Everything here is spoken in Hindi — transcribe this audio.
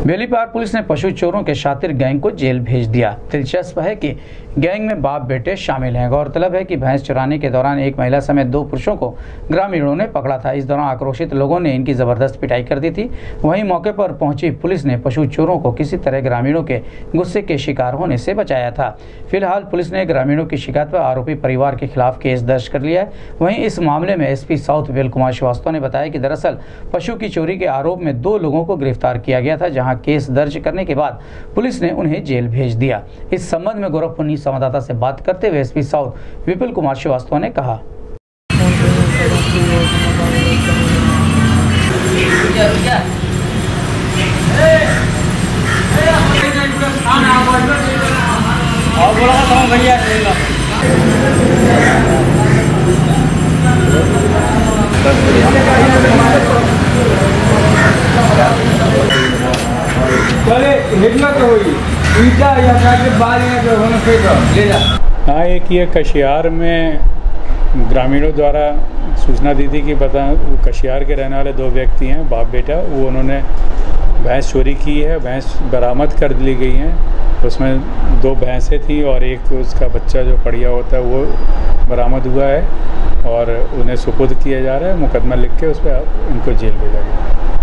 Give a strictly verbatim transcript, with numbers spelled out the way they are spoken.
बेलीपार पुलिस ने पशु चोरों के शातिर गैंग को जेल भेज दिया। दिलचस्प है कि गैंग में बाप बेटे शामिल हैं। गौरतलब है कि भैंस चुराने के दौरान एक महिला समेत दो पुरुषों को ग्रामीणों ने पकड़ा था। इस दौरान आक्रोशित लोगों ने इनकी जबरदस्त पिटाई कर दी थी। वहीं मौके पर पहुंची पुलिस ने पशु चोरों को किसी तरह ग्रामीणों के गुस्से के शिकार होने से बचाया था। फिलहाल पुलिस ने ग्रामीणों की शिकायत पर आरोपी परिवार के खिलाफ केस दर्ज कर लिया है। वहीं इस मामले में एसपी साउथ वेल कुमार श्रीवास्तव ने बताया कि दरअसल पशु की चोरी के आरोप में दो लोगों को गिरफ्तार किया गया था, जहां केस दर्ज करने के बाद पुलिस ने उन्हें जेल भेज दिया। इस संबंध में गोरखपुर संवाददाता से बात करते हुए एसपी साउथ विपुल कुमार श्रीवास्तव ने कहा, हाँ, एक ये कशियार में ग्रामीणों द्वारा सूचना दी थी कि बता वो कशियार के रहने वाले दो व्यक्ति हैं, बाप बेटा, वो उन्होंने भैंस चोरी की है। भैंस बरामद कर ली गई हैं। उसमें दो भैंसें थी और एक उसका बच्चा जो पड़िया होता है वो बरामद हुआ है और उन्हें सुपुर्द किया जा रहा है। मुकदमा लिख के उस पर इनको जेल भेजा गया।